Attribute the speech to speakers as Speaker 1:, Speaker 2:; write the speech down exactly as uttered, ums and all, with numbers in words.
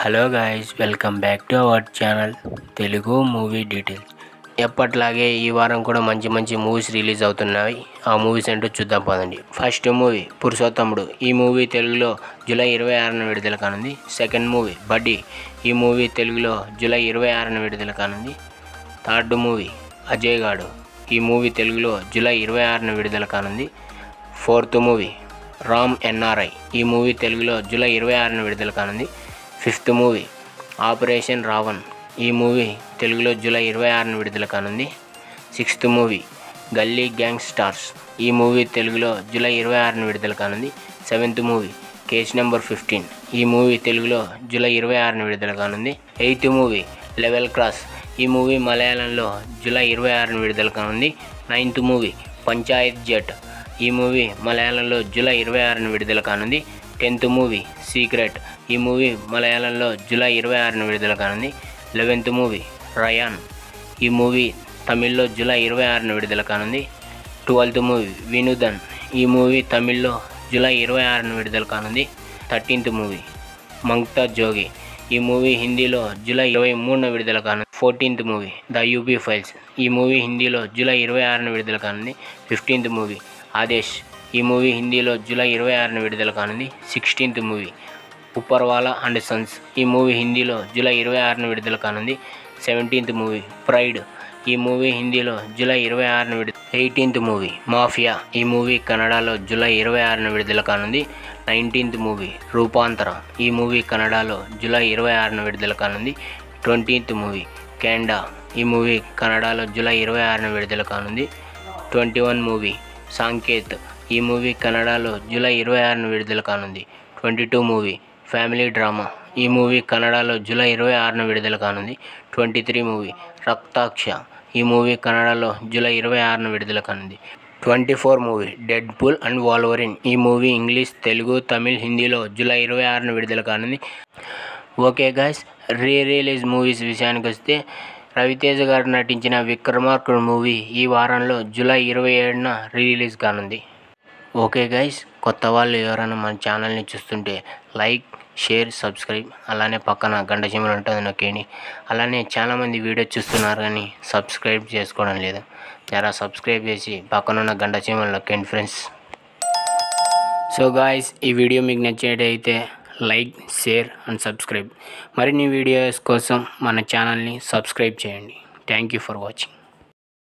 Speaker 1: Hello guys, welcome back to our channel Telugu movie details. ఎప్పట్లాగే ఈ వారం కూడా మంచి మంచి మూవీస్ రిలీజ్ అవుతున్నాయి. ఆ మూవీస్ ఏంటో చూద్దాం పదండి. ఫస్ట్ మూవీ పురుషోత్తముడు. ఈ మూవీ తెలుగులో జూలై ఇరవై ఆరున విడుదల కానుంది. సెకండ్ మూవీ బడ్డీ. ఈ మూవీ తెలుగులో జూలై ఇరవై ఆరున విడుదల కానుంది. థర్డ్ మూవీ అజయ్ గాడు. ఈ మూవీ తెలుగులో జూలై ఇరవై ఆరున విడుదల కానుంది. Fourth movie Ram NRI. ఈ మూవీ తెలుగులో జూలై ఇరవై ఆరున విడుదల కానుంది. Fifth movie operation Ravan. ఈ మూవీ తెలుగులో జూలై ఇరవై ఆరున విడుదల కానుంది. Sixth movie Galli gang stars. ఈ మూవీ తెలుగులో జూలై ఇరవై ఆరున విడుదల కానుంది. Seventh movie case number fifteen. ఈ మూవీ తెలుగులో జూలై ఇరవై ఆరున విడుదల కానుంది. Eighth movie level cross. ఈ మూవీ మలయాళంలో జూలై ఇరవై ఆరున విడుదల కానుంది. Ninth movie Panchayat జట్. ఈ మూవీ మలయాళంలో జూలై ఇరవై ఆరున విడుదల కానుంది. Tenth movie secret. ఈ మూవీ మలయాళంలో జూలై ఇరవై ఆరున విడుదల కానుంది. Eleventh movie Rayan. ఈ మూవీ తమిళ్లో జూలై ఇరవై ఆరున విడుదల కానుంది. ట్వెల్త్ మూవీ వినూదన్. ఈ మూవీ తమిళ్లో జూలై ఇరవై ఆరున విడుదల కానుంది. Thirteenth movie Mangta Jogi. ఈ మూవీ హిందీలో జూలై ఇరవై మూడున విడుదల కానుంది. Fourteenth movie the UP files. ఈ మూవీ హిందీలో జూలై ఇరవై ఆరున విడుదల కానుంది. Fifteenth movie Aadesh. ఈ మూవీ హిందీలో జూలై ఇరవై ఆరున విడుదల కానుంది. Sixteenth movie Uparwala and sons. ఈ మూవీ హిందీలో జూలై ఇరవై ఆరున విడుదల కానుంది. Seventeenth movie pride. ఈ మూవీ హిందీలో జూలై ఇరవై ఆరున విడుదల. Eighteenth movie mafia. ఈ మూవీ కన్నడలో జూలై ఇరవై ఆరున విడుదల కానుంది. Nineteenth movie Roopantara. ఈ మూవీ కన్నడలో జూలై ఇరవై ఆరున విడుదల కానుంది. Twentieth movie Kenda. ఈ మూవీ కన్నడలో జూలై ఇరవై ఆరున విడుదల కానుంది. Twenty one movie Sanket. ఈ మూవీ కన్నడలో జూలై ఇరవై ఆరున విడుదల కానుంది. Twenty two movie family drama. ఈ మూవీ కన్నడలో జూలై ఇరవై ఆరున విడుదల కానుంది. Twenty three movie Raktaksha. ఈ మూవీ కన్నడలో జూలై ఇరవై ఆరున విడుదల కానుంది. Twenty four movie deadpool and wolverine. ఈ మూవీ ఇంగ్లీష్, తెలుగు, తమిళ్, హిందీలో జూలై ఇరవై ఆరున విడుదల కానుంది. Okay guys, re release movies విషయానికి వస్తే రవితేజ గారు నటించిన విక్రమార్కుడు మూవీ ఈ వారంలో జూలై ఇరవై ఏడున రిలీజ్ కానుంది. ఓకే గైస్, కొత్త వాళ్ళు ఎవరైనా మన ఛానల్ని చూస్తుంటే లైక్, షేర్, సబ్స్క్రైబ్, అలానే పక్కన గంట సింబల్ ఉంటుంది నొక్కేయండి. అలానే చాలామంది వీడియో చూస్తున్నారు కానీ సబ్స్క్రైబ్ చేసుకోవడం లేదు. జరా సబ్స్క్రైబ్ చేసి పక్కనున్న గంట సింబల్ నొక్కేయండి ఫ్రెండ్స్. సో గాయ్స్, ఈ వీడియో మీకు నచ్చినట్టయితే లైక్, షేర్ అండ్ సబ్స్క్రైబ్. మరిన్ని వీడియోస్ కోసం మన ఛానల్ని సబ్స్క్రైబ్ చేయండి. Thank you for watching.